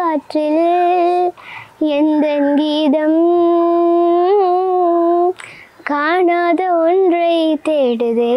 காற்றில் எந்தன் கீதம் காணாத ஒன்றை தேடுதே.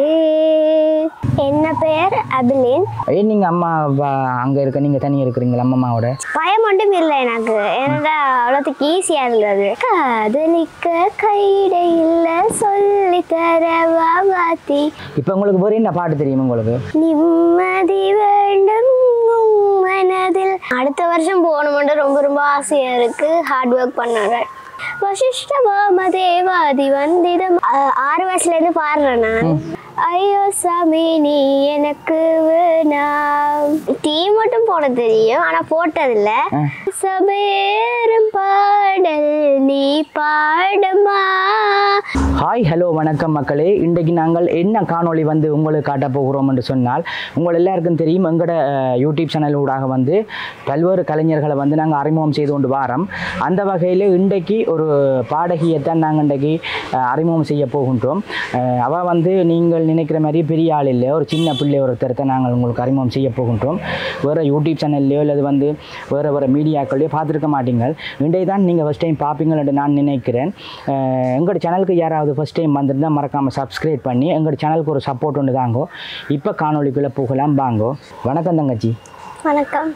என்ன பெயர் அபிலின். ஏன் நீங்கள் அம்மா அங்கே இருக்க, நீங்கள் தனியாக இருக்கிறீங்களா அம்மாவோட? பயம் மட்டும் இல்லை எனக்கு, ஏன்னா அவ்வளோத்துக்கு ஈஸியாக இருந்தது. காதலிக்க கையிட இல்லை சொல்லி தரவா வாத்தி. இப்போ உங்களுக்கு வேறு என்ன பாட்டு தெரியும் உங்களுக்கு? நிம்மதி வேண்டும் மனதில். அடுத்த வருஷம் போகணுமென்று ரொம்ப ரொம்ப ஆசையாக இருக்குது. ஹார்ட் ஒர்க் பண்ணாங்க. வசிஷ்ட வாமதேவாதி வந்திதம் 6 வயசுலேருந்து பாடுறேன் நான். ஐயோ சாமி நீ எனக்கு வேணாம். டீ மட்டும் போட தெரியும், ஆனால் போட்டதில்ல. சபேரும் பாடல் நீ பாடுமா. ஹாய் ஹலோ வணக்கம் மக்களே. இன்றைக்கு நாங்கள் என்ன காணொளி வந்து உங்களுக்கு காட்ட போகிறோம் என்று சொன்னால், உங்கள் எல்லாருக்கும் தெரியும் எங்களோட யூடியூப் சேனல் ஊடாக வந்து பல்வேறு கலைஞர்களை வந்து நாங்கள் அறிமுகம் செய்து கொண்டு வாரோம். அந்த வகையில் இன்றைக்கு ஒரு பாடகியைத்தான் நாங்கள் இன்றைக்கு அறிமுகம் செய்ய போகின்றோம். அவள் வந்து நீங்கள் நினைக்கிற மாதிரி பெரிய ஆள் இல்லை, ஒரு சின்ன பிள்ளை ஒருத்தரத்தை நாங்கள் உங்களுக்கு அறிமுகம் செய்ய போகின்றோம். வேறு யூடியூப் சேனல்லையோ இல்லை வந்து வேறு மீடியாக்கள்லையோ பார்த்துருக்க மாட்டீங்க. இன்றைக்கு தான் நீங்கள் ஃபஸ்ட் டைம் பார்ப்பீங்கள் என்று நான் நினைக்கிறேன். எங்களோட சேனலுக்கு யாராவது ஃபஸ்ட் டைம் வந்திருந்தால் மறக்காமல் சப்ஸ்கிரைப் பண்ணி எங்களோட சேனலுக்கு ஒரு சப்போர்ட் ஒன்று தாங்கோ. இப்போ காணொலிக்குள்ளே போகலாம் வாங்கோ. வணக்கம் தங்கச்சி. வணக்கம்.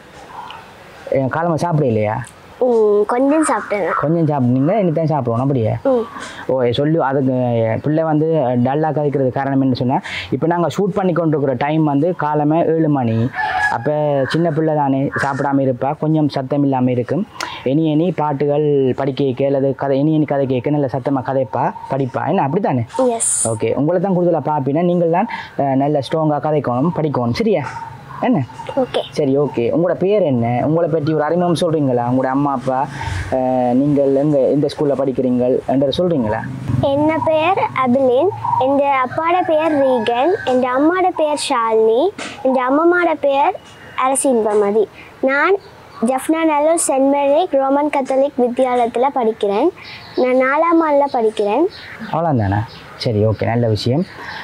காலமாக சாப்பிட இல்லையா? கொஞ்சம் சாப்பிட்டேன். கொஞ்சம் சாப்பிட்டீங்க, இனித்தான் சாப்பிடுவோம் அப்படியே. ஓ சொல்லு. அதுக்கு பிள்ளை வந்து டல்லாக கதைக்கிறது காரணம் என்ன சொன்னால், இப்போ நாங்கள் ஷூட் பண்ணி கொண்டு இருக்கிற டைம் வந்து காலமே 7 மணி. அப்போ சின்ன பிள்ளை தானே சாப்பிடாமல் இருப்பா, கொஞ்சம் சத்தம் இல்லாமல் இருக்கும். இனி பாட்டுகள் படிக்க அல்லது கதை இனி கதை கேட்க நல்ல சத்தமாக கதைப்பா படிப்பா, என்ன அப்படி தானே? ஓகே, உங்களை தான் கூடுதலாக பார்ப்பீங்கன்னா நீங்கள் தான் நல்ல ஸ்ட்ராங்காக கதைக்கணும் படிக்கணும், சரியா? என்ன? ஓகே சரி. ஓகே, உங்களோட பேர் என்ன? உங்களை பற்றி ஒரு அறிமுகம் சொல்கிறீங்களா? உங்களோட அம்மா அப்பா, நீங்கள் எங்கே இந்த ஸ்கூலில் படிக்கிறீங்க என்று சொல்கிறீங்களா? என்ன பெயர் அபிலின். என் அப்பாட பெயர் ரீகன். என் அம்மாட பெயர் ஷாலினி. என் அம்மாவோட பெயர் அரசின்பமதி. நான் Jaffna Nallur saint Mary's Roman Catholic வித்யாலயத்தில் படிக்கிறேன். நான் 4ஆம் ஆண்டில் படிக்கிறேன். அவ்வளோதானே? சரி, ஓகே, நல்ல விஷயம்.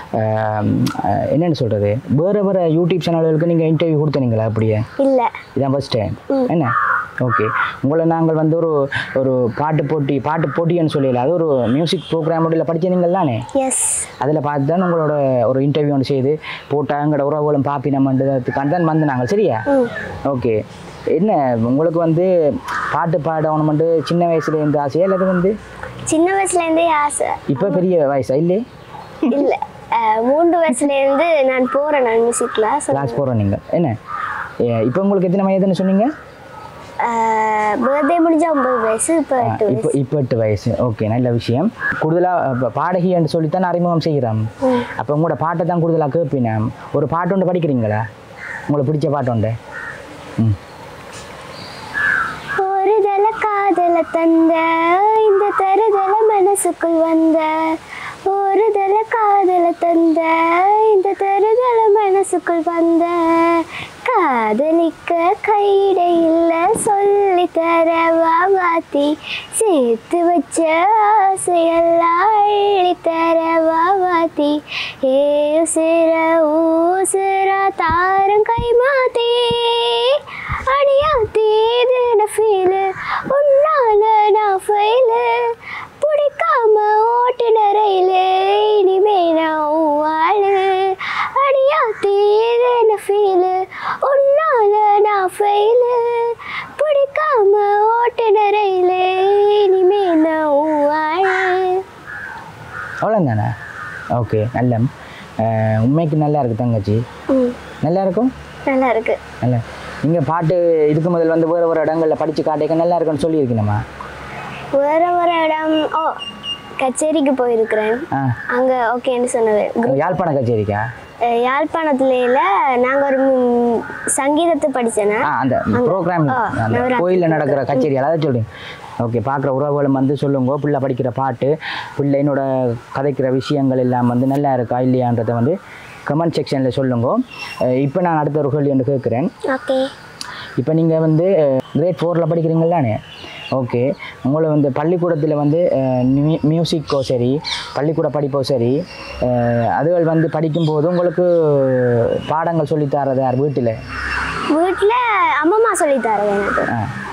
என்னென்னு சொல்கிறது, வேறு யூடியூப் சேனல்களுக்கு நீங்கள் இன்டர்வியூ கொடுத்தீங்களா? அப்படியே இல்லை, இதான் ஃபஸ்ட் டைம். என்ன? ஓகே, உங்களை நாங்கள் வந்து ஒரு பாட்டு போட்டின்னு சொல்லல, அது ஒரு மியூசிக் ப்ரோக்ராமோட படிச்சிருந்தீங்கள் தானே? எஸ். அதில் பார்த்து தான் உங்களோட ஒரு இன்டர்வியூ ஒன்று செய்து போட்டால் எங்களோட உறவுகளும் பாப்பினம்ன்றதுக்கான தான் வந்து நாங்கள், சரியா? ஓகே. என்ன உங்களுக்கு வந்து பாட்டு பாடணுமெண்டு சின்ன வயசுலேருந்து ஆசையா இல்லை? வந்து சின்ன வயசுலேருந்தே ஆசை. இப்போ பெரிய வயசா? இல்லை இல்லை, 3 வயசுலேருந்து நான் போகிறேன். நான் மியூசிக் கிளாஸ் போகிறேன். நீங்கள் என்ன இப்போ உங்களுக்கு எத்தனை வயதுன்னு சொன்னீங்க? பர்த்டே முடிஞ்சா 9 வயசு. இப்போ 8 வயசு. ஓகே, நல்ல விஷயம். கூடுதலாக பாடகி என்று சொல்லித்தான் அறிமுகம் செய்கிறோம். அப்போ உங்களோட பாட்டை தான் கூடுதலாக கேட்பீங்க. ஒரு பாட்டு ஒன்று படிக்கிறீங்களா? உங்களுக்கு பிடிச்ச பாட்டு உண்டு? ஒருதல காதல தந்த இந்த தருதல மனசுக்குள் வந்த, ஒருதல காதல தந்த இந்த தருதல மனசுக்குள் வந்த, காதலிக்க கையிட இல்லை சொல்லி தரவா வாத்தி, சேர்த்து வச்ச ஆசையெல்லாம் அள்ளி தரவா வாத்தி, ஏ ஊசிரா தாரம் கை மாத்தி, அடியா தீதுன ஃபீலு உன்னால நான் ஃபெயிலு, பிடிக்காம ஓட்டுன ரயிலு இனிமே நான் வாழு, அடியா தீதுன ஃபீலு உன்னால நான் ஃபெயிலு, பிடிக்காம ஓட்டுன ரயிலு இனிமே நான் வாழு. அவ்வளோதானே? ஓகே, நல்ல உண்மைக்கு நல்லா இருக்குது தங்கச்சி. நல்லா இருக்கும். நல்லா இருக்கு. நல்லா. நீங்கள் பாட்டு இதுக்கு முதல் வந்து வேறு இடங்களில் படித்து காட்டிக்க நல்லா இருக்குன்னு சொல்லியிருக்கணுமா? வேறு இடம் கச்சேரிக்கு போயிருக்கிறேன். அங்கே ஓகேன்னு சொன்னது. யாழ்ப்பாண கச்சேரிக்கா? யாழ்ப்பாணத்துல நாங்கள் ஒரு சங்கீதத்தை படித்தேன்னா அந்த ப்ரோக்ராம் கோயிலில் நடக்கிற கச்சேரி அதாவது சொல்கிறீங்க. ஓகே, பார்க்குற உறவுகளும் வந்து சொல்லுங்க, பிள்ளை படிக்கிற பாட்டு, பிள்ளைனோட கதைக்கிற விஷயங்கள் எல்லாம் வந்து நல்லா இருக்கா இல்லையான்றதை வந்து கமெண்ட் செக்ஷனில் சொல்லுங்க. இப்போ நான் அடுத்த ஒரு கேள்வி என்று கேட்குறேன். ஓகே. இப்போ நீங்கள் வந்து கிரேட் 4 படிக்கிறீங்களானே? ஓகே, உங்களை வந்து பள்ளிக்கூடத்தில் வந்து மியூசிக்கோ சரி, பள்ளிக்கூட படிப்போ சரி, அதுகள் வந்து படிக்கும்போது உங்களுக்கு பாடங்கள் சொல்லித்தரது யார்? வீட்டில் அம்மம்மா சொல்லித்தரது எனக்கு.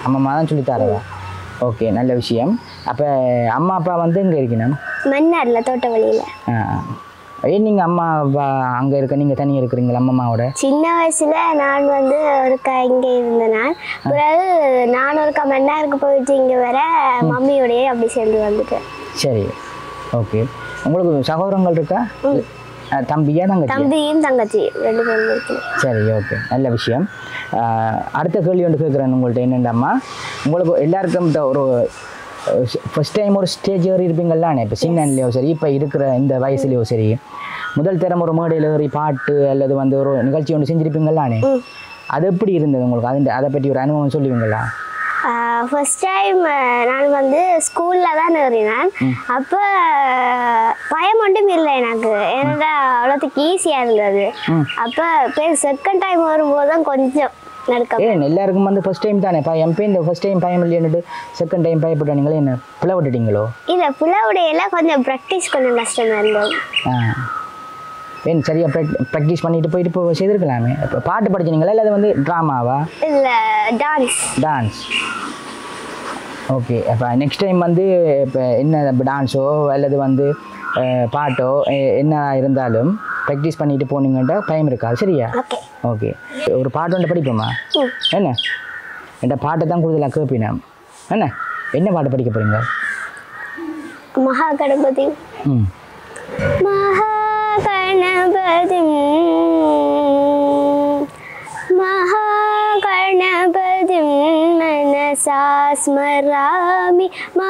அம்மா தான் சொல்லி தரவா? ஓகே, நல்ல விஷயம். அப்போ அம்மா அப்பா வந்து இங்கே இருக்கணும்? மன்னாரில் தோட்டவழியில். ஏன் நீங்கள் அம்மா அப்பா அங்கே இருக்க, நீங்கள் தனியாக இருக்கிறீங்களா அம்மாவோட? சின்ன வயசில் நான் வந்து ஒருக்கா இங்கே இருந்தேன். பிறகு நான் ஒருக்கா மன்னாருக்கு போயிட்டு இங்கே வர மம்மியோடையே அப்படி சேர்ந்து வந்துட்டேன். சரி, ஓகே. உங்களுக்கு சகோதரங்கள் இருக்கா? தம்பியா தங்கச்சி? தம்பியும் தங்கச்சி 2 பேரும் இருக்கு. சரி, ஓகே, நல்ல விஷயம். அடுத்த கேள்வி ஒன்று கேட்குறேன் உங்கள்கிட்ட. என்னென்னம்மா, உங்களுக்கு எல்லாருக்கும் ஒரு ஃபஸ்ட் டைம் ஒரு ஸ்டேஜ் ஏறி இருப்பீங்கள்லானே, இப்போ சின்னன்லேயோ சரி, இப்போ இருக்கிற இந்த வயசுலேயோ சரி, முதல் தரம் ஒரு மேடையில் ஏறி பாட்டு அல்லது வந்து ஒரு நிகழ்ச்சி ஒன்று செஞ்சுருப்பீங்கள்லானே, அது எப்படி இருந்தது உங்களுக்கு? அதை பற்றி ஒரு அனுபவம் சொல்லுவீங்களா? ஃபர்ஸ்ட் டைம் நான் வந்து ஸ்கூலில் தான் ஏறினேன். அப்போ பயம் மட்டும் இல்லை எனக்கு, ஏன்னா அவ்வளோத்துக்கு ஈஸியாக இருந்தது. அப்போ செகண்ட் டைம் வரும்போது தான் கொஞ்சம் நடக்கும். எல்லாருக்கும் வந்து ஃபர்ஸ்ட் டைம் தானே பயம். இந்த ஃபர்ஸ்ட் டைம் பயம் இல்லைன்னு செகண்ட் டைம் பயப்பட்டாங்களே, என்ன பிள்ளை விட்டுட்டீங்களோ? இல்லை, பிள்ளை விடையெல்லாம் கொஞ்சம் ப்ராக்டிஸ் கொஞ்சம் கஷ்டமாக இருந்தது. ஏன் சரியா ப்ராக்டிஸ் பண்ணிட்டு போயிட்டு இப்போ செய்திருக்கலாமே. இப்போ பாட்டு படிச்சிங்களா இல்லை அது வந்து ட்ராமாவா? இல்லை, டான்ஸ். ஓகே, அப்போ நெக்ஸ்ட் டைம் வந்து இப்போ என்ன டான்ஸோ அல்லது வந்து பாட்டோ என்ன இருந்தாலும் ப்ராக்டிஸ் பண்ணிட்டு போனீங்கன்ட்டா பயம் இருக்காது, சரியா? ஓகே, ஒரு பாட்டு ஒன்று படிப்போமா? என்ன என்கிட்ட பாட்டை தான் கூடுதலாக கேட்பீனா? என்ன பாட்டு படிக்க போகிறீங்க? மகாகணபதி. மகாகணபதிம் மனசா ஸ்மராமி,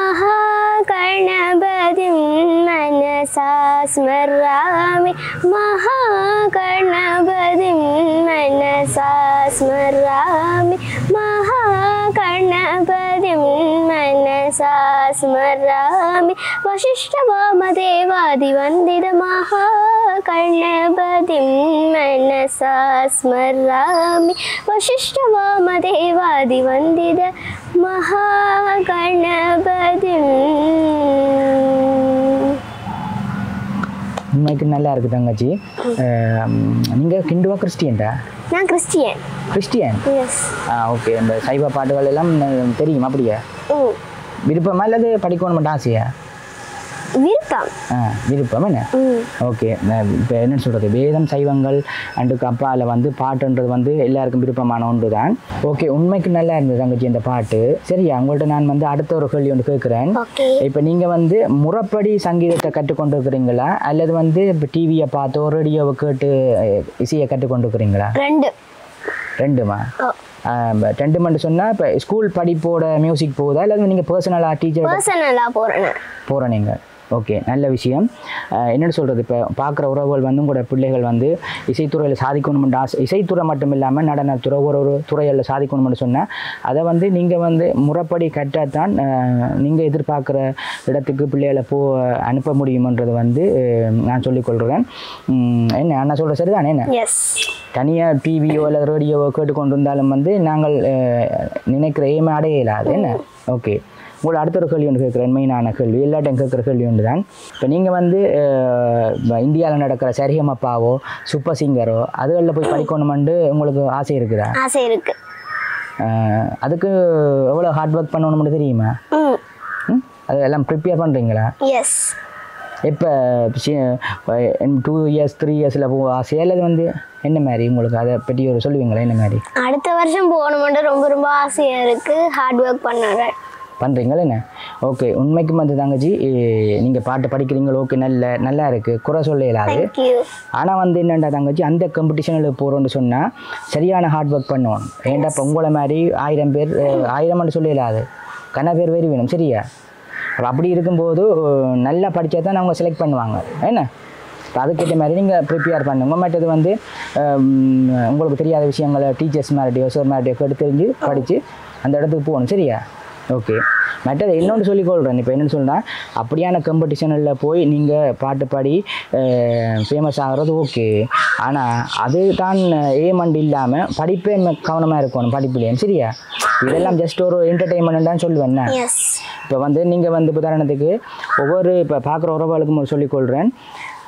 மகாகணபதிம் மனசா ஸ்மராமி, மகாகணபதிம் மனசா ஸ்மராமி, மகாகணபதிம் மனசா ஸ்மராமி, வசிஷ்டவாமதேவாதி வந்தித மகாகணபதிம் மனசா ஸ்மராமி, வசிஷ்டவாமதேவாதி வந்தித மகாகணபதிம். உண்மைக்கு நல்லா இருக்குது தங்கச்சி. நீங்கள் ஹிந்துவா கிறிஸ்டியன்டா? நான் கிறிஸ்டியன். ஓகே. இந்த சைவ பாட்டுகள் எல்லாம் தெரியும் அப்படியா? விருப்பமா இல்லது படிக்கணும் ஆசையா? விருப்பம். என்ன? ஓகே. இப்போ என்ன சொல்கிறது, வேதம் சைவங்கள் அண்டுக்கு அப்பாவில் வந்து பாட்டுன்றது வந்து எல்லாருக்கும் விருப்பமான ஒன்று தான். ஓகே, உண்மைக்கு நல்லா இருந்தது தங்கச்சி இந்த பாட்டு. சரியா, உங்கள்கிட்ட நான் வந்து அடுத்த ஒரு கேள்வி ஒன்று கேட்குறேன். இப்போ நீங்கள் வந்து முறைப்படி சங்கீதத்தை கற்றுக்கொண்டு இருக்கிறீங்களா அல்லது வந்து இப்போ டிவியை பார்த்தோ ரேடியோவை கேட்டு இசையை கற்றுக்கொண்டு இருக்கிறீங்களா? ரெண்டுமா? ரெண்டுமெண்டு சொன்னால் இப்போ ஸ்கூல் படிப்போட மியூசிக் போகுதா இல்லை நீங்கள் பர்சனலாக போகிறேன் நீங்கள்? ஓகே, நல்ல விஷயம். என்னென்னு சொல்கிறது, இப்போ பார்க்குற உறவுகள் வந்து உங்களோட பிள்ளைகள் வந்து இசைத்துறையில் சாதிக்கணும்னு ஆசை, இசைத்துறை மட்டும் இல்லாமல் நடனத்துறை ஒரு துறையில் சாதிக்கணும்னு சொன்னால் அதை வந்து நீங்கள் வந்து முறைப்படி கட்டாதான் நீங்கள் எதிர்பார்க்குற இடத்துக்கு பிள்ளைகளை அனுப்ப முடியுமன்றது வந்து நான் சொல்லிக்கொள்கிறேன். என்ன அண்ணா சொல்கிற சரிதானே? என்ன தனியாக டிவியோ அல்லது ரேடியோவோ கேட்டுக்கொண்டு இருந்தாலும் வந்து நாங்கள் நினைக்கிற ஏமே அடைய இயலாது. என்ன? ஓகே, உங்களை அடுத்த ஒரு கேள்வி ஒன்று கேட்குறேன். மெயினான கேள்வி, எல்லாட்டையும் கேட்குற கேள்வி ஒன்று தான். இப்போ நீங்கள் வந்து இந்தியாவில் நடக்கிற சரிகமப்பாவோ சூப்பர் சிங்கரோ அதுகளில் போய் படிக்கணுமெண்டு உங்களுக்கு ஆசை இருக்குதா? ஆசை இருக்குது. அதுக்கு எவ்வளோ ஹார்ட் ஒர்க் பண்ணணும்னு தெரியுமா? அது எல்லாம் ப்ரிப்பேர் பண்ணுறீங்களா? எஸ். இப்போ 2 years 3 yearsல போக ஆசையா அல்லது வந்து என்ன மாதிரி உங்களுக்கு அதை பற்றி ஒரு சொல்லுவீங்களா? என்ன மாதிரி? அடுத்த வருஷம் போகணுமெண்டு ரொம்ப ஆசையாக இருக்குது. ஹார்ட் ஒர்க் பண்ணுறீங்களா? என்ன? ஓகே, உண்மைக்கும் வந்து தங்கச்சி நீங்கள் பாட்டு படிக்கிறீங்களோ? ஓகே, நல்லா இருக்குது, குறை சொல்ல இயலாது. ஆனால் வந்து என்னென்னா தங்கச்சி, அந்த காம்படிஷனில் போகிறோன்னு சொன்னால் சரியான ஹார்ட் ஒர்க் பண்ணுவோம். ஏன்டா இப்போ உங்களை மாதிரி 1000 பேர் 1000 சொல்ல இயலாது, கன பேர் வேறு வேணும், சரியா? அப்படி இருக்கும்போது நல்லா படித்தா தான் அவங்க செலக்ட் பண்ணுவாங்க. என்ன? இப்போ அதுக்கேற்ற மாதிரி நீங்கள் ப்ரிப்பேர் பண்ணுங்க. மற்றது வந்து உங்களுக்கு தெரியாத விஷயங்களை டீச்சர்ஸ் மேரட்டியோ சார் மேரட்டியோ கேட்டு தெரிஞ்சு படித்து அந்த இடத்துக்கு போகணும், சரியா? ஓகே. மற்றது இன்னொன்று சொல்லிக்கொள்கிறேன். இப்போ என்னென்னு சொன்னால், அப்படியான காம்படிஷனில் போய் நீங்கள் பாட்டு பாடி ஃபேமஸ் ஆகிறது ஓகே, ஆனால் அது தான் ஏமண்ட் இல்லாமல் படிப்பே கவனமாக இருக்கணும் படிப்புலேயும், சரியா? இதெல்லாம் ஜஸ்ட் ஒரு என்டர்டெயின்மெண்ட் தான் சொல்லுவேன். இப்போ வந்து நீங்கள் வந்து உதாரணத்துக்கு ஒவ்வொரு இப்போ பார்க்குற உறவுகளுக்கும் சொல்லிக்கொள்கிறேன்,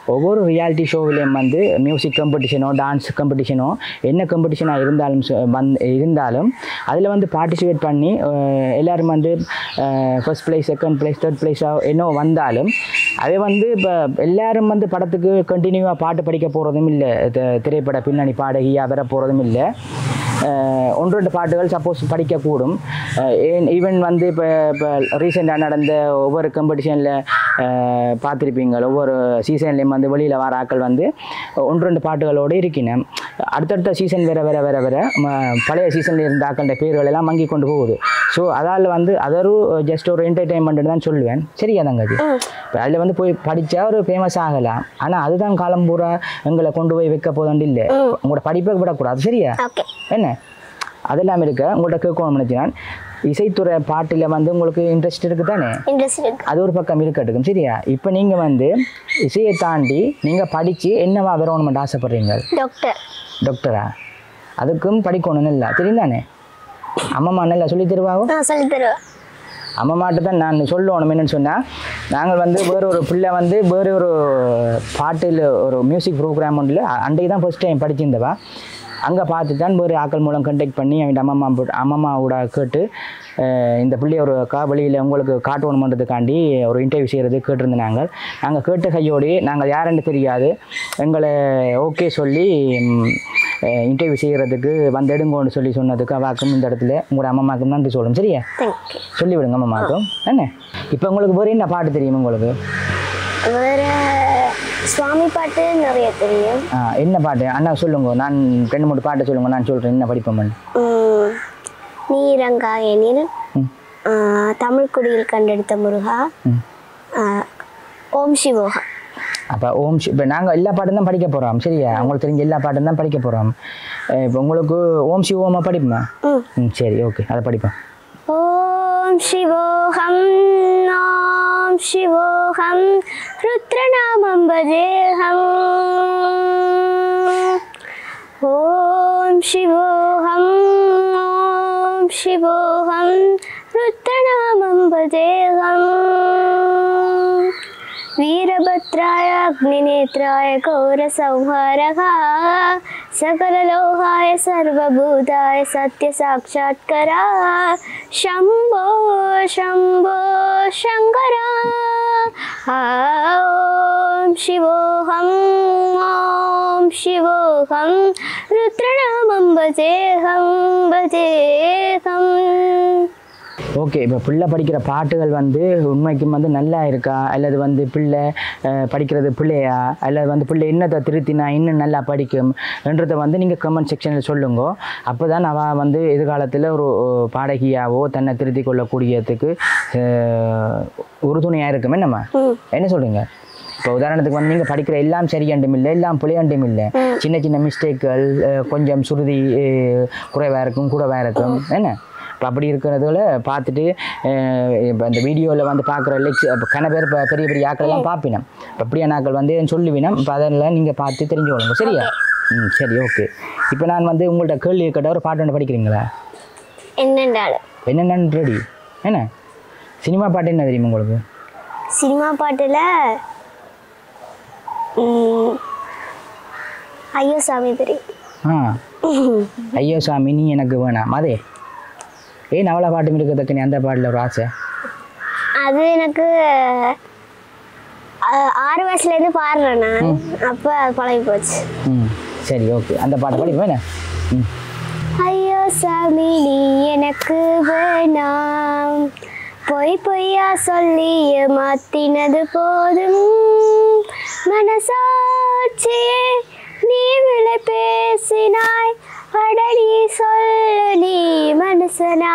ஒவ்வொரு ரியாலிட்டி ஷோவிலையும் வந்து மியூசிக் காம்படிஷனோ டான்ஸ் காம்படிஷனோ என்ன காம்படிஷனாக இருந்தாலும் அதில் வந்து பார்ட்டிசிபேட் பண்ணி எல்லோரும் வந்து first prize second prize third ப்ரைஸாக என்ன வந்தாலும் அதை வந்து இப்போ எல்லோரும் வந்து படத்துக்கு கண்டினியூவாக பாட்டு படிக்க போகிறதும் இல்லை, திரைப்பட பின்னணி பாடகியாக வர போகிறதும் இல்லை. ஒன்று ரெண்டு பாட்டுகள் சப்போஸ் படிக்கக்கூடும். ஈவன் வந்து இப்போ ரீசெண்டாக நடந்த ஒவ்வொரு காம்படிஷனில் பார்த்துருப்பீங்க, ஒவ்வொரு சீசன்லேயும் வந்து வெளியில் வர ஆக்கள் வந்து ஒன்று ரெண்டு பாட்டுகளோடு இருக்கணும். அடுத்தடுத்த சீசன் வேற பழைய சீசனில் இருந்த ஆக்கள பேர்கள் எல்லாம் மங்கி கொண்டு போகுது. ஸோ அதால் வந்து அதொரு ஜஸ்ட் ஒரு என்டர்டெயின்மெண்ட்டு தான் சொல்லுவேன். சரியா தங்கச்சி? இப்போ அதில் வந்து போய் படித்தா ஒரு ஃபேமஸ் ஆகலாம், ஆனால் அதுதான் காலம் பூரா எங்களை கொண்டு போய் வைக்க போதாண்டு இல்லை. உங்களோட படிப்பை விடக்கூடாது. சரியா? என்ன அதெல்லாம் இருக்க உங்கள்கிட்ட கேட்கணும்னு நினச்சினான். இசைத்துறை பாட்டில் வந்து உங்களுக்கு இன்ட்ரெஸ்ட் இருக்குது தானே? அது ஒரு பக்கம் இருக்கட்டும். சரியா? இப்போ நீங்கள் வந்து இசையை தாண்டி நீங்கள் படித்து என்னவா வரணும்னு ஆசைப்படுறீங்க? டாக்டரா? அதுக்கும் படிக்கணும் இல்லை, தெரியும் தானே? அம்மா நல்லா சொல்லி தருவாங்க. அம்மாட்ட தான் நான் சொல்லணும் என்னன்னு சொன்னால், நாங்கள் வந்து வேறு ஒரு பிள்ளை வந்து வேறு ஒரு பாட்டில் ஒரு மியூசிக் ப்ரோக்ராம் ஒன்றில் அன்றைக்கு தான் ஃபஸ்ட் டைம் படிச்சிருந்தவா. அங்கே பார்த்து தான் வேறு ஆக்கள் மூலம் கண்டெக்ட் பண்ணி அவன் அம்மாவோட கேட்டு இந்த பிள்ளைய ஒரு வழியில் உங்களுக்கு காட்டணுமன்றதுக்காண்டி ஒரு இன்டர்வியூ செய்கிறது கேட்டிருந்தாங்க. நாங்கள் கேட்ட கையோடு நாங்கள் யாருன்னு தெரியாது, எங்களை ஓகே சொல்லி இன்டர்வியூ செய்கிறதுக்கு வந்து எடுங்கன்னு சொல்லி சொன்னதுக்கு அவாக்கும் இந்த இடத்துல உங்களோட அம்மாவுக்கும் நன்றி சொல்லணும். சரியா? சொல்லிவிடுங்க அம்மாவுக்கும். என்ன இப்போ உங்களுக்கு வேறு என்ன பாட்டு தெரியும்? உங்களுக்கு வேறு சுவாமி பாட்டு நிறைய தெரியும். என்ன பாட்டு அண்ணா சொல்லுங்க, நான் 2-3 பாட்டு சொல்லுங்க, நான் சொல்கிறேன் என்ன படிப்பேன். நீரங்காயனில், தமிழ் குடியில் கண்டெடுத்த முருகா, ஓம் சிவோகா. அப்போ இப்போ நாங்கள் எல்லா பாட்டும் தான் படிக்க போகிறோம். சரியா? உங்களுக்கு தெரிஞ்ச எல்லா பாட்டும் தான் படிக்க போகிறோம். இப்போ உங்களுக்கு ஓம் சிவோமா படிப்போமா? சரி, ஓகே, அதை படிப்பேன். ஓம் சிவோகம் ஓம் சிவோகம் ருத்ரநாமம் பஜேஹம். ஓம் சிவோகம் ஓம் சிவோகம் ருத்ரநாமம் பஜேஹம். वीरभद्राय अग्निनेत्राय घोरसंहारः सकललोहाय सर्वभूताय सत्यसाक्षात्करा शम्भो शम्भो शङ्करा. ॐ शिवोऽहं ॐ शिवोऽहं रुद्रनामं भजेऽहं भजेऽहं. ஓகே, இப்போ பிள்ளை படிக்கிற பாட்டுகள் வந்து உண்மைக்கும் வந்து நல்லா இருக்கா, அல்லது வந்து பிள்ளை படிக்கிறது பிள்ளையா, அல்லது வந்து பிள்ளை என்னத்தை திருத்தினா இன்னும் நல்லா படிக்கும் என்றதை வந்து நீங்கள் கமெண்ட் செக்ஷனில் சொல்லுங்க. அப்போ தான் அவள் வந்து எதிர்காலத்தில் ஒரு பாடகியாவோ தன்னை திருத்தி கொள்ளக்கூடியதுக்கு உறுதுணையாக இருக்குமே. நம்ம என்ன சொல்கிறீங்க? இப்போ உதாரணத்துக்கு வந்து நீங்கள் படிக்கிற எல்லாம் சரியாண்டும் இல்லை, எல்லாம் புளியாண்டும் இல்லை, சின்ன சின்ன மிஸ்டேக்குகள், கொஞ்சம் சுருதி குறைவாக இருக்கும் கூடவாக இருக்கும். என்ன இப்போ அப்படி இருக்கிறதுல பார்த்துட்டு இப்போ இந்த வீடியோவில் வந்து பார்க்குற கன பேர் இப்போ பெரிய பெரிய ஆக்களெல்லாம் பார்ப்பினோம். அப்படியான ஆக்கள் வந்து சொல்லுவினோம். இப்போ அதெல்லாம் நீங்கள் பார்த்து தெரிஞ்சுக்கொள்ளுங்க. சரியா? சரி, ஓகே. இப்போ நான் வந்து உங்கள்கிட்ட கேள்வி கேட்ட ஒரு பாட்டு ஒன்று படிக்கிறீங்களா? என்னென்னு ரெடி? என்ன சினிமா பாட்டு என்ன தெரியுமா உங்களுக்கு? சினிமா பாட்டில் ஐயோ சாமி தெரியும். ஐயோ சாமி நீ எனக்கு வேணாம் அதே நவலா பாட்டு இருக்கிறதுக்கு நீ அந்த பாட்டில் ஒரு ஆசை. அது எனக்கு 6 வயசுலேருந்து பாடுறேன் நான், அப்போ அது பழகி போச்சு. சரி, ஓகே, அந்த பாட்டை படிப்பேன். ஐயோ சாமி நீ எனக்கு வேணாம், பொய் பொய்யா சொல்லி மாத்தினது போதும், மனசாட்சியே நீ விலை பேசினாய், அடடி சொல்லு நீ மனுஷனா.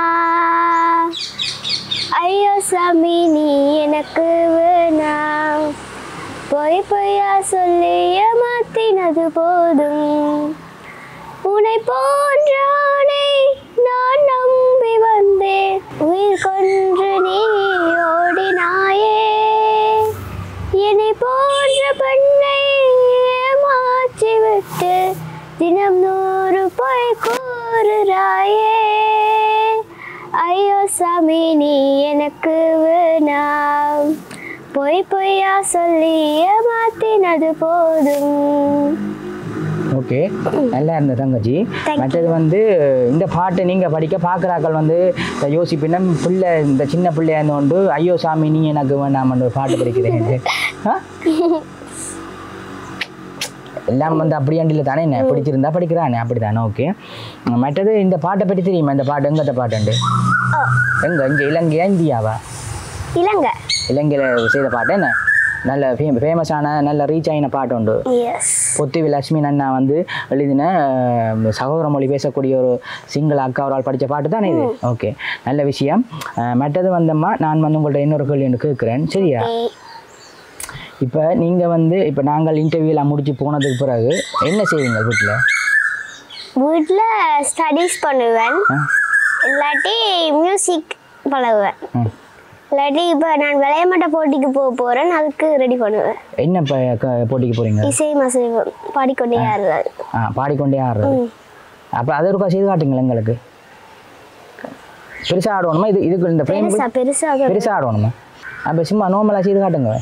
ஐயோ சாமி நீ எனக்கு வேணாம், பொய் பொய்யா சொல்லி ஏமாத்தினது போதும், உன்னை போன்றானை நான் நம்பி வந்தேன், உயிர் கொன்று நீ ஓடினாயே, என்னை போன்ற பெண்ணை ஏமாற்றி விட்டு தினம் 100 பொய் கூறுறாயே. ஐயோ சாமி நீ எனக்கு வேணாம், பொய் பொய்யா சொல்லி ஏமாத்தினது போதும். ஓகே, நல்லா இருந்த தங்கச்சி. மற்றது வந்து இந்த பாட்டு நீங்கள் படிக்க பார்க்குறாக்கள் வந்து யோசிப்பினா பிள்ளை இந்த சின்ன பிள்ளையா இருந்தோண்டு ஐயோ சாமி நீ எனக்கு வேணாமன்னு ஒரு பாட்டு படிக்கிறேன். எல்லாம் வந்து அப்படியாண்டில் தானே என்ன பிடிச்சிருந்தா படிக்கிறானே அப்படி தானே. ஓகே, மற்றது இந்த பாட்டை பற்றி தெரியுமா? இந்த பாட்டு எங்கத்த பாட்டுண்டு? எங்கே இங்கே இலங்கையா இந்தியாவா? இலங்கையில் செய்த பாட்டு என்ன நல்ல ஃபேமஸான நல்ல ரீச் ஆகின பாட்டு உண்டு. பொத்திவி லட்சுமி அண்ணா வந்து எழுதின சகோதர மொழி பேசக்கூடிய ஒரு சிங்கள அக்கா அவரால் படித்த பாட்டு தானே இது. ஓகே, நல்ல விஷயம். மற்றது வந்தம்மா நான் வந்து உங்கள்கிட்ட இன்னொரு கேள்வி ஒன்று கேட்குறேன், சரியா? இப்போ நீங்கள் வந்து இப்போ நாங்கள் இன்டர்வியூலாம் முடிச்சு போனதுக்கு பிறகு என்ன செய்வீங்க வீட்டில்? வீட்டில் ஸ்டடீஸ் பண்ணுவேன், இல்லாட்டி மியூசிக் பழகுவேன், இல்லாட்டி இப்போ நான் விளையாட்ட போட்டிக்கு போக போகிறேன், அதுக்கு ரெடி பண்ணுவேன். என்ன போட்டிக்கு போகிறீங்க? இசை மசை பாடிக்கொண்டே ஆடுறது. பாடிக்கொண்டே ஆடுறது. அப்போ அதை இருக்கா செய்து காட்டுங்களா எங்களுக்கு? பெருசாக ஆடணுமா? இதுக்கு இந்த பெருசாக ஆடணுமா? அப்போ சும்மா நோமலாக செய்து காட்டுங்க.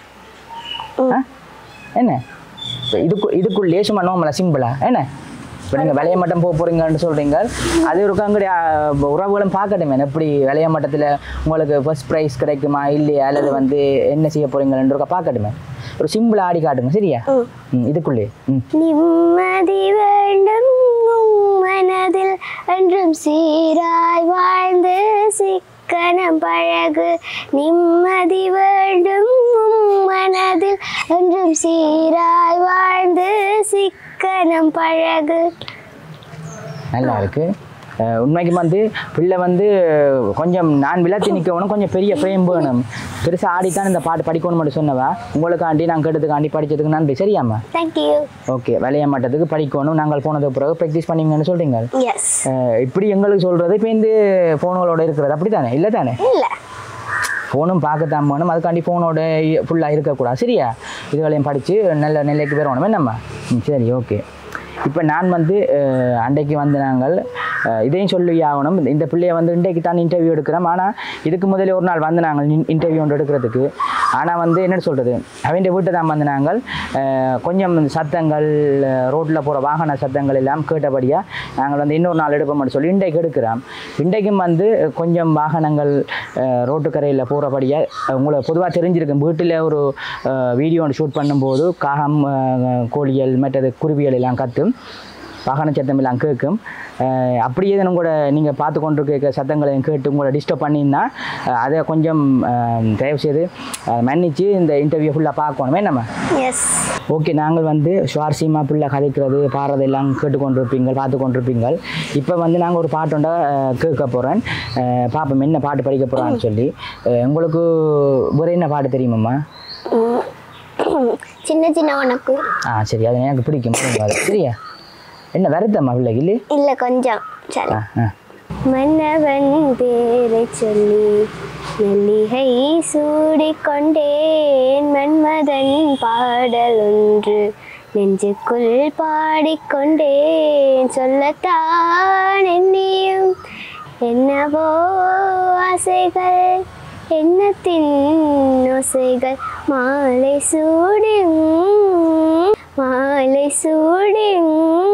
என்ன இதுக்குள்ளே சும்மா நோமலாக சிம்பிளா என்ன? இப்போ நீங்கள் விளைய மட்டம் போக போகிறீங்கன்னு சொல்கிறீங்க, அது ஒரு அங்கே உறவுகளும் பார்க்கட்டுமே எப்படி விளைய மட்டத்தில் உங்களுக்கு ஃபர்ஸ்ட் ப்ரைஸ் கிடைக்குமா இல்லையா, அல்லது வந்து என்ன செய்ய போகிறீங்கன்னு பார்க்கட்டுமே. ஒரு சிம்பிளாக ஆடி காட்டுங்க, சரியா? இதுக்குள்ளே நிம்மதி வேண்டும் மனதில் என்றும் சீராய் வாழ்ந்து சிக்கனம் பழகு. நிம்மதி வேண்டும் மனதில் என்றும் சீராய் வாழ்ந்து சிக்கனம் பழகு. நல்லா இருக்கு. உண்மைக்கு வந்து பிள்ளை வந்து கொஞ்சம் நான் விளத்தி நிற்கணும், கொஞ்சம் பெரிய ஃப்ரேம் வேணும், பெருசாக ஆடித்தான் இந்த பாட்டு படிக்கணும் மட்டும் சொன்னவா. உங்களுக்காண்டி நாங்கள் கேட்டதுக்காண்டி படித்ததுக்கு நன்றி, சரியாம்மா? தேங்க்யூ. ஓகே, விளைய மாட்டதுக்கு படிக்கணும், நாங்கள் போனதுக்கு பிறகு ப்ராக்டிஸ் பண்ணிங்கன்னு சொல்கிறீங்க. இப்படி எங்களுக்கு சொல்கிறது இப்போ இந்த ஃபோனோட இருக்கிறது அப்படி தானே? இல்லை தானே? இல்லை, ஃபோனும் பார்க்கத்தான் போகணும், அதுக்காண்டி ஃபோனோட ஃபுல்லாக இருக்கக்கூடாது, சரியா? இதுகளையும் படித்து நல்ல நிலைக்கு வரணும் என்னம்மா? சரி, ஓகே. இப்போ நான் வந்து அன்றைக்கு வந்து நாங்கள் இதையும் சொல்லி ஆகணும், இந்த பிள்ளையை வந்து இன்றைக்கு தான் இன்டர்வியூ எடுக்கிறோம். ஆனால் இதுக்கு முதலே ஒரு நாள் வந்து நாங்கள் இன்டர்வியூ ஒன்று எடுக்கிறதுக்கு. ஆனால் வந்து என்னென்னு சொல்கிறது, அவன் வீட்டை தான் வந்து நாங்கள் கொஞ்சம் சத்தங்கள் ரோட்டில் போகிற வாகன சத்தங்கள் எல்லாம் கேட்டபடியாக நாங்கள் வந்து இன்னொரு நாள் எடுப்போம்னு சொல்லி இன்றைக்கு எடுக்கிறோம். இன்றைக்கும் வந்து கொஞ்சம் வாகனங்கள் ரோட்டுக்கரையில் போகிறபடியாக உங்களுக்கு பொதுவாக தெரிஞ்சிருக்கும். வீட்டில் ஒரு வீடியோ ஒன்று ஷூட் பண்ணும்போது காகம், கோழியல், மற்றது குருவியல் எல்லாம் கத்தும், வாகன சத்தம் எல்லாம் கேட்கும். அப்படியே தான் கூட நீங்கள் பார்த்து கொண்டு கேட்க சத்தங்களையும் கேட்டு உங்களை டிஸ்டர்ப் பண்ணிங்கன்னா அதை கொஞ்சம் தயவுசெய்து மன்னிச்சு இந்த இன்டர்வியூ ஃபுல்லாக பார்க்கணுமே நம்ம. ஓகே, நாங்கள் வந்து சுவாரஸ்யமாக ஃபுல்லாக கதைக்கிறது பாடுறது எல்லாம் கேட்டுக்கொண்டிருப்பீங்க, பார்த்து கொண்டிருப்பீங்க. இப்போ வந்து நாங்கள் ஒரு பாட்டோண்ட கேட்க போகிறேன், பார்ப்போம் என்ன பாட்டு படிக்க போகிறான்னு சொல்லி. உங்களுக்கு வேறு என்ன பாட்டு தெரியுமாம்மா? சின்ன சின்ன உனக்கு. சரி, அது எனக்கு பிடிக்கும், சரியா? என்ன வருத்தம்மா பிள்ளைக்கு? இல்லை இல்லை, கொஞ்சம். சரி. மன்னவன் பேரை சொல்லி மல்லிகை சூடிக்கொண்டேன், மன்மதன் பாடல் ஒன்று நெஞ்சுக்குள் பாடிக்கொண்டேன், சொல்லத்தான் எண்ணியும் என்னவோ ஆசைகள், எண்ணத்தின் ஓசைகள், மாலை சூடும் மாலை சூடும்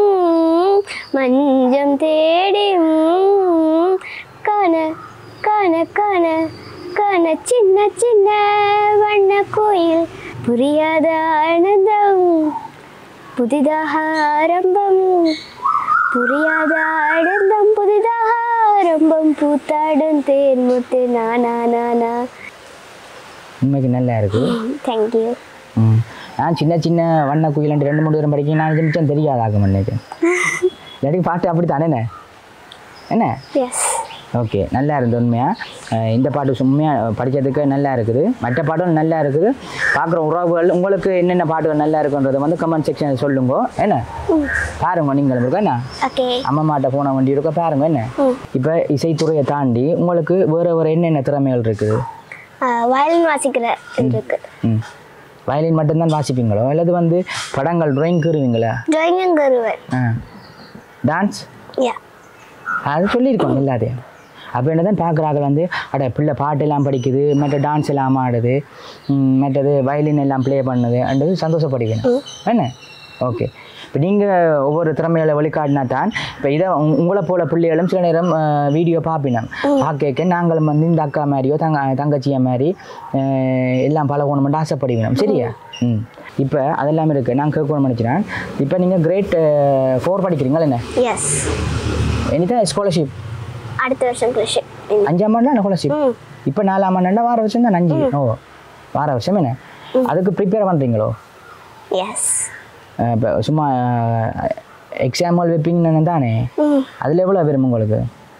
மஞ்சம் தேடும், கன கன கன கன சின்ன சின்ன வண்ண கோயில், புரியாத ஆனந்தம் புதிதாக ஆரம்பம், புரியாத ஆனந்தம் புதிதாக ஆரம்பம், பூத்தாடும் தேன் முத்து நானா நானா. உண்மைக்கு நல்லா இருக்கு. தேங்க்யூ. நான் சின்ன சின்ன வண்ண குயிலண்டு 2-3 தூரம் படிக்க நான் நிமிஷம் தெரியாதாகும் அன்னைக்கு. இல்லாட்டி பாட்டு அப்படி தானே என்ன? ஓகே, நல்லா இருந்தது உண்மையாக. இந்த பாட்டு உண்மையாக படித்ததுக்கு நல்லா இருக்குது, மற்ற பாட்டும் நல்லா இருக்குது. பார்க்குற உறவுகள் உங்களுக்கு என்னென்ன பாட்டுகள் நல்லா இருக்குன்றதை வந்து கமெண்ட் செக்ஷனில் சொல்லுங்க என்ன. பாருங்க நீங்களும் இருக்கா என்ன, அம்மாட்ட போன வண்டி இருக்க பாருங்க என்ன. இப்போ இசைத்துறையை தாண்டி உங்களுக்கு வேறு என்னென்ன திறமைகள் இருக்குது? வயலின் வாசிக்கிற இருக்கு. வயலின் மட்டும்தான் வாசிப்பீங்களோ அல்லது வந்து படங்கள் ட்ராயிங் கருவீங்களா? ட்ராயிங்கும் கருவேன். டான்ஸ் அது சொல்லியிருக்கோம் எல்லாத்தையும். அப்போ என்ன தான் பார்க்குறாங்க வந்து அட பிள்ளை பாட்டெல்லாம் படிக்குது மற்ற டான்ஸ் எல்லாம் ஆடுது மற்றது வயலின் எல்லாம் ப்ளே பண்ணுதுன்றது சந்தோஷப்படுவீங்க என்ன ஓகே இப்போ நீங்கள் ஒவ்வொரு திறமைகளை வெளிக்காட்டினா தான் இப்போ இதை உங்களை போல பிள்ளைகளும் சில நேரம் வீடியோ பார்ப்பினோம் பார்க்க நாங்களும் வந்து இந்த அக்கா மாதிரியோ தங்கச்சியை மாதிரி எல்லாம் பழகணுமெண்டு ஆசைப்படுவீங்க சரியா இப்போ அதெல்லாம் இருக்குது நான் கேட்கணும்னு நினச்சினேன் இப்போ நீங்கள் கிரேட் 4 படிக்கிறீங்களா என்ன எஸ் எனி ஸ்காலர்ஷிப் அடுத்த வருஷம் ஸ்காலர்ஷிப் 5ஆம் ஆண்டு ஸ்காலர்ஷிப் இப்போ 4ஆம் ஆண்டு வார வருஷம் தான் 5 ஓ வார வருஷம் என்ன அதுக்கு ப்ரிப்பேர் பண்ணுறீங்களோ எஸ் இப்போ சும்மா எக்ஸாம் ஹால் வைப்பீங்கன்னு தானே அதில் எவ்வளோ வரும் உங்களுக்கு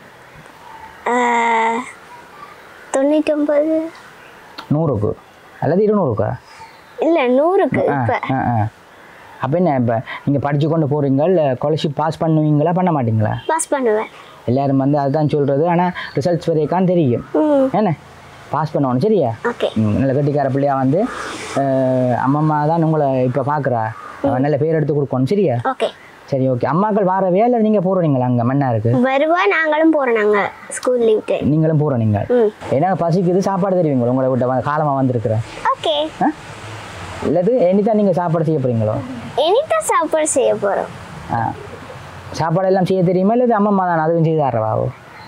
99 100க்கு அல்லது 200க்கா இல்லை 100க்கு அப்போ என்ன இப்போ நீங்கள் படித்து கொண்டு போகிறீங்க ஸ்காலர்ஷிப் பாஸ் பண்ணுவீங்களா பண்ண மாட்டீங்களா பாஸ் பண்ணுவேன் எல்லோரும் வந்து அதுதான் சொல்கிறது ஆனால் ரிசல்ட்ஸ் வரைக்கான்னு தெரியும் என்ன பாஸ் பண்ணணும் சரியா நல்ல கட்டிக்கார பிள்ளையா வந்து அம்மம்மா தான் உங்களை இப்போ பார்க்குறா நல்ல பேர் எடுத்து கொடுக்கணும் சரியா ஓகே சரி ஓகே அம்மாக்கள் வாரவே இல்லை நீங்கள் போகிறீங்களா அங்கே மன்னாருக்கு வருவா நாங்களும் போகிறோம் நாங்கள் ஸ்கூல் லீவ் நீங்களும் போகிறோம் நீங்கள் ஏன்னா பசிக்குது சாப்பாடு தருவீங்களோ உங்களை விட்ட காலமாக வந்திருக்கிறேன் ஓகே இல்லது இனிதான் நீங்கள் சாப்பாடு செய்ய போகிறீங்களோ இனிதான் சாப்பாடு செய்ய போகிறோம் சாப்பாடு எல்லாம் செய்ய தெரியுமா இல்லை அம்மம்மா தான் அதுவும் செய்து தரவாவோ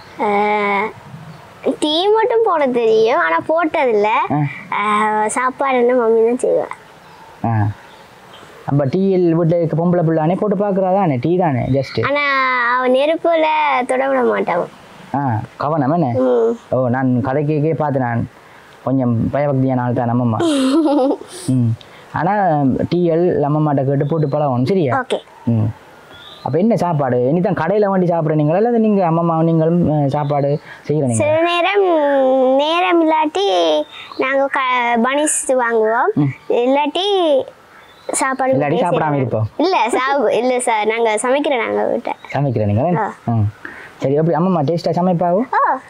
டீ மட்டும் போட தெரியும் ஆனால் போட்டதில்ல சாப்பாடு என்ன மம்மி தான் செய்வேன் அப்போ டீயில் வீட்டில் பொம்பளை பிள்ளானே போட்டு பார்க்குறாதானே டீ தானே ஜஸ்ட்டு ஆனால் அவன் நெருப்பில் தொட விட மாட்டான் கவனம் என்ன ஓ நான் கதைக்கே பார்த்து நான் கொஞ்சம் பயபக்தியான ஆள் தான் நம்மம்மா ஆனால் டீஎல் அம்மம்மாட்ட கேட்டு போட்டு பழகணும் சரியா ஓகே அப்போ என்ன சாப்பாடு இனிதான் கடையில் வண்டி சாப்பிட்றீங்களா இல்லை நீங்கள் அம்மம்மா நீங்களும் சாப்பாடு செய்கிறீங்க சில நேரம் இல்லாட்டி நாங்கள் பனிஸ் வாங்குவோம் இல்லாட்டி சாப்பாடு இல்லாட்டி சாப்பிடாம இருப்போம் இல்லை சார் நாங்கள் சமைக்கிறோம் நாங்கள் வீட்டை சமைக்கிறீங்களா சரி எப்படி அம்மம்மா டேஸ்ட்டாக சமைப்பாவும்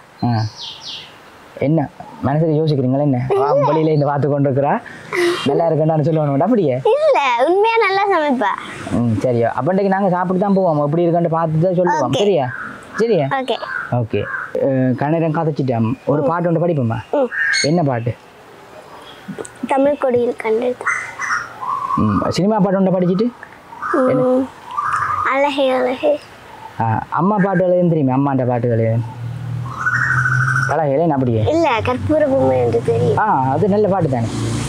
என்ன மனசுக்கு யோசிக்கிறீங்களா என்ன வெளியில இருந்து பார்த்து கொண்டு இருக்கிறா நல்லா இருக்குன்னு சொல்லணும் அப்படியே இல்லை உண்மையாக நல்லா சமைப்பா சரியா அப்பன்றைக்கு நாங்கள் சாப்பிட்டு தான் போவோம் எப்படி இருக்குன்னு பார்த்து தான் சொல்லுவோம் சரியா சரியா ஓகே ஓகே கண்ணீரம் கதைச்சிட்டோம் ஒரு பாட்டு ஒன்று படிப்போம்மா என்ன பாட்டு தமிழ் கொடியில் கண்டு சினிமா பாட்டு ஒன்று படிச்சுட்டு அழகே அழகே அம்மா பாட்டுகள் எதுவும் தெரியுமா அம்மாண்ட பாட்டுகள் அழகே அப்படியே இல்லை கற்பூர பொம்மை என்று தெரியும் அது நல்ல பாட்டு தானே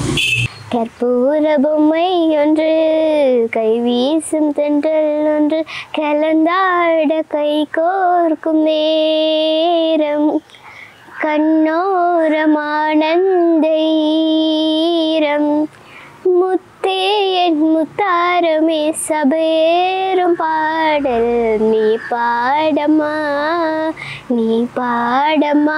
கற்பூர பொம்மை ஒன்று கை வீசும் தென்றல் ஒன்று கலந்தாட கை கோர்க்கும் நேரம் கண்ணோரம் ஆனந்த ஈரம் முத்தே என் முத்தாரமே சபேரும் பாடல் நீ பாடமா நீ பாடமா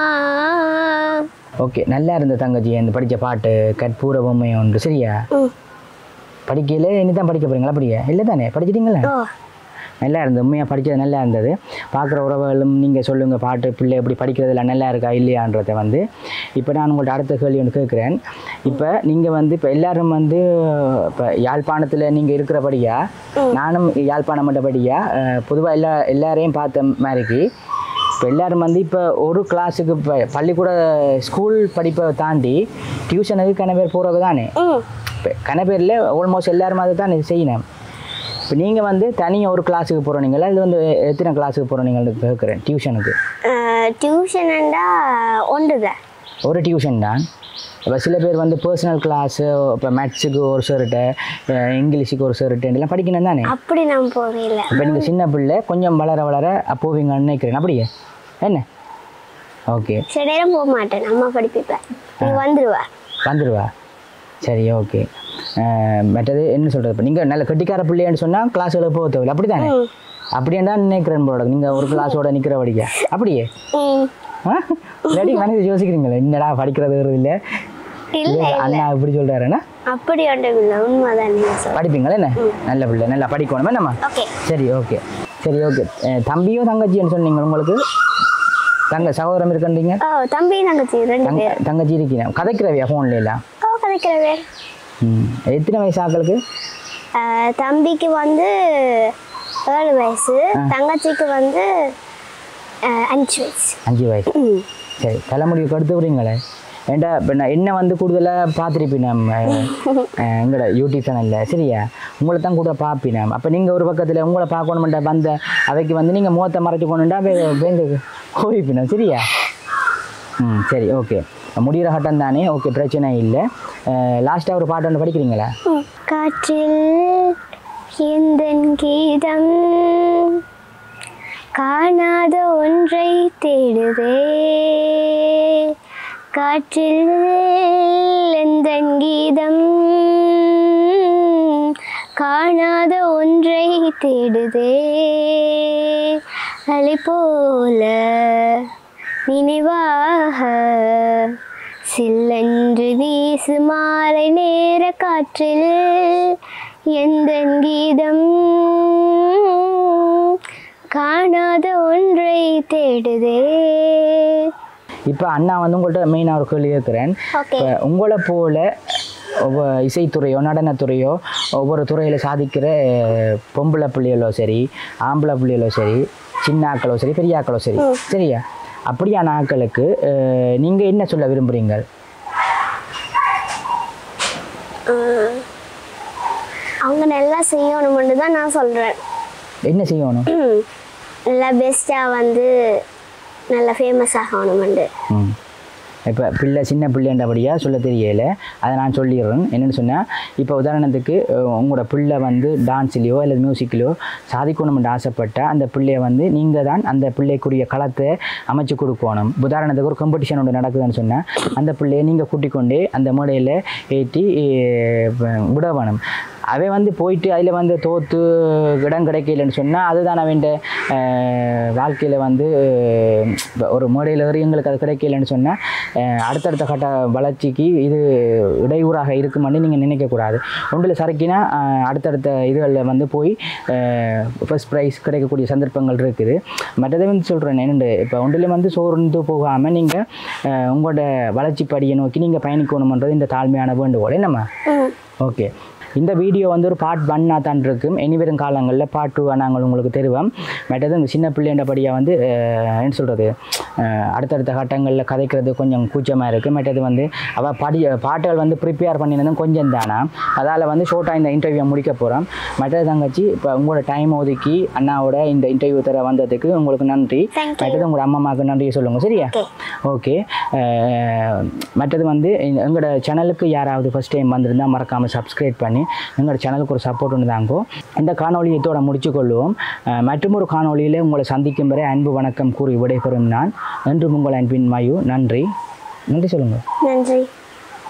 ஓகே நல்லா இருந்த தங்கச்சி அந்த படித்த பாட்டு கற்பூர பொம்மை ஒன்று சரியா படிக்கல இனிதான் படிக்க போகிறீங்களா அப்படியே இல்லை தானே படிச்சிட்டிங்களா நல்லா இருந்தது உண்மையாக படித்தது நல்லா இருந்தது பார்க்குற உறவுகளும் நீங்கள் சொல்லுங்கள் பாட்டு பிள்ளை எப்படி படிக்கிறதுல நல்லா இருக்கா இல்லையான்றதை வந்து இப்போ நான் உங்கள்கிட்ட அடுத்த கேள்வி ஒன்று கேட்குறேன் இப்போ நீங்கள் வந்து இப்போ எல்லோரும் வந்து இப்போ யாழ்ப்பாணத்தில் நீங்கள் இருக்கிறபடியா நானும் யாழ்ப்பாணம் மட்டபடியா பொதுவாக எல்லாரையும் பார்த்த மாதிரிக்கு இப்போ எல்லோரும் வந்து இப்போ ஒரு கிளாஸுக்கு இப்போ பள்ளிக்கூட ஸ்கூல் படிப்பை தாண்டி டியூஷனுக்கு கணபேர் போகிறது தானே இப்போ கணபேரில் ஆல்மோஸ்ட் எல்லோரும் அதை தான் செய்யணும் இப்போ நீங்கள் வந்து தனியாக ஒரு கிளாஸுக்கு போகிறீங்களா இல்லை வந்து எத்தனை கிளாஸுக்கு போகிறீங்கன்னு கேட்குறேன் டியூஷனுக்கு டியூஷன்டா ஒன்றுதான் ஒரு டியூஷன் தான் இப்போ சில பேர் வந்து பர்சனல் கிளாஸு இப்போ மேத்ஸுக்கு ஒரு சர்ட்டு இங்கிலீஷுக்கு ஒரு சர்ட்டு எல்லாம் படிக்கணும் தானே அப்படி நான் போகல இப்போ நீங்கள் சின்ன பிள்ளை கொஞ்சம் வளர போவீங்கன்னு நினைக்கிறேன் அப்படியே என்ன ஓகே சில நேரம் போக மாட்டேன் அம்மா படிப்பேன் வந்துடுவா சரி ஓகே மற்றது என்ன சொல்கிறது இப்போ நீங்கள் நல்ல கட்டிக்கார பிள்ளைன்னு சொன்னால் கிளாஸில் போக தேவையில்லை அப்படி தானே அப்படின்னா நினைக்கிறேன் போட நீங்கள் ஒரு கிளாஸோட நிற்கிற படிக்க அப்படியே இல்லாட்டி மனசு யோசிக்கிறீங்களே என்னடா படிக்கிறது இல்லை அண்ணா இப்படி சொல்கிறாருன்னா அப்படி உண்மைதான் படிப்பீங்களா என்ன நல்ல பிள்ளை நல்லா படிக்கணுமே நம்ம சரி ஓகே தம்பியோ தங்கச்சின்னு சொன்னீங்க உங்களுக்கு சகோதரம் இருக்குன்றீங்க தம்பி தங்கச்சி இருக்கீங்க கதைக்கிறவியா ஃபோன்ல எல்லாம் கதைக்கிறவே எத்தனை வயசு ஆக்களுக்கு தம்பிக்கு வந்து 7 வயசு தங்கச்சிக்கு வந்து 5 வயசு. 5 வயசு. சரி, தலைமுடிவுக்கு எடுத்து விடுறீங்களே. ஏண்டா இப்போ நான் என்ன வந்து கூடுதலாக பார்த்துருப்பேன் நம்ம எங்களோட யூடியூப் சேனலில். சரியா, உங்களை தான் கூட பார்ப்பினேன். அப்போ நீங்கள் ஒரு பக்கத்தில் உங்களை பார்க்கணுமெண்டா வந்த அவைக்கு வந்து நீங்கள் முகத்தை மறைச்சு கொண்டுட்டா பேங்கு கோவிப்பினோம். சரியா? சரி, ஓகே. முடிகிற கட்டம் தானே, ஓகே, பிரச்சனை இல்லை. லாஸ்ட்டாக ஒரு பாட்டு ஒன்று படிக்கிறீங்களா? காற்றில் எந்தன் கீதம் காணாத ஒன்றை தேடுதே, காற்றில் எந்தன் கீதம் காணாத ஒன்றை தேடுதே, அலை போல நினைவாக சில்லென்று வீசு மாலை நேர காற்றில் எந்தன் கீதம் காணாத ஒன்றை தேடுதே. இப்போ அண்ணா வந்து உங்கள்கிட்ட மெயினாக ஒரு கேள்வி கேட்குறேன். இப்போ உங்களை போல இசைத்துறையோ நடனத்துறையோ ஒவ்வொரு துறையில் சாதிக்கிற பொம்பளை பிள்ளைகளோ சரி, ஆம்பளை பிள்ளைகளோ சரி, சின்ன ஆக்களோ சரி, பெரிய ஆக்களோ சரி, சரியா, அப்படியான ஆக்களுக்கு நீங்கள் என்ன சொல்ல விரும்புகிறீங்க? அவங்க நல்லா செய்யணும்னு தான் நான் சொல்கிறேன். என்ன செய்யணும்? நல்லா பெஸ்ட்டாக வந்து நல்லா ஃபேமஸ் ஆகணுமெண்டு. இப்போ சின்ன பிள்ளைன்றபடியாக சொல்ல தெரியல, அதை நான் சொல்லிடுறேன். என்னென்னு சொன்னால், இப்போ உதாரணத்துக்கு உங்களோட பிள்ளை வந்து டான்ஸ்லேயோ அல்லது மியூசிக்லேயோ சாதிக்கணும்னு ஆசைப்பட்டால் அந்த பிள்ளையை வந்து நீங்கள் தான் அந்த பிள்ளைக்குரிய களத்தை அமைச்சு கொடுக்கணும். உதாரணத்துக்கு ஒரு காம்படிஷன் ஒன்று நடக்குதுன்னு சொன்னால் அந்த பிள்ளையை நீங்கள் கூட்டிக் கொண்டே அந்த மேடையில் ஏற்றி விடணும். அவன் வந்து போயிட்டு அதில் வந்து தோற்று இடம் கிடைக்கலன்னு சொன்னால் அதுதான் அவன் வாழ்க்கையில் வந்து ஒரு மேடையில் ஏறி எங்களுக்கு அது கிடைக்கலன்னு சொன்னால் அடுத்தடுத்த கட்ட வளர்ச்சிக்கு இது இடையூறாக இருக்குமென்னு நீங்கள் நினைக்கக்கூடாது. ஒன்றில் சரக்கினா அடுத்தடுத்த இதுகளில் வந்து போய் ஃபர்ஸ்ட் ப்ரைஸ் கிடைக்கக்கூடிய சந்தர்ப்பங்கள் இருக்குது. மற்றதை வந்து சொல்கிறேன் என்னென்று, இப்போ ஒன்றில் வந்து சோர்ந்து போகாமல் நீங்கள் உங்களோட வளர்ச்சி படியை நோக்கி நீங்கள் பயணிக்கணுமன்றது இந்த தாழ்மையான வேண்டுகோள். என்னம்மா? ஓகே. இந்த வீடியோ வந்து ஒரு பார்ட் 1 தான் இருக்கும். இனிவரும் காலங்களில் பார்ட் 2 நாங்கள் உங்களுக்கு தருவோம். மற்றது இந்த சின்ன பிள்ளைன்றபடியாக வந்து என்ன சொல்கிறது, அடுத்தடுத்த கட்டங்களில் கதைக்கிறது கொஞ்சம் கூச்சமாக இருக்குது. மற்றது வந்து அவள் பாட்டுகள் வந்து ப்ரிப்பேர் பண்ணினதும் கொஞ்சம் தானா, அதால் வந்து ஷோர்ட்டாக இந்த இன்டர்வியூ முடிக்க போகிறோம். மற்றது தங்கச்சி, இப்போ உங்களோட டைம் ஒதுக்கி அண்ணாவோட இந்த இன்டர்வியூ தர வந்ததுக்கு உங்களுக்கு நன்றி. மற்றது உங்களோட அம்மாவுக்கு நன்றியை சொல்லுங்கள். சரியா? ஓகே. மற்றது வந்து எங்களோட சேனலுக்கு யாராவது ஃபஸ்ட் டைம் வந்திருந்தால் மறக்காமல் சப்ஸ்கிரைப் பண்ணி எங்களோட சேனலுக்கு ஒரு சப்போர்ட் ஒன்று தாங்கோ. இந்த காணொலியை இதோட முடிச்சுக்கொள்வோம். மற்றும் ஒரு காணொலியில் உங்களை சந்திக்கும் வரை அன்பு வணக்கம் கூறி விடைபெறும் நான். நன்றி, உங்கள் அன்பின் மயு. நன்றி சொல்லுங்கள். நன்றி.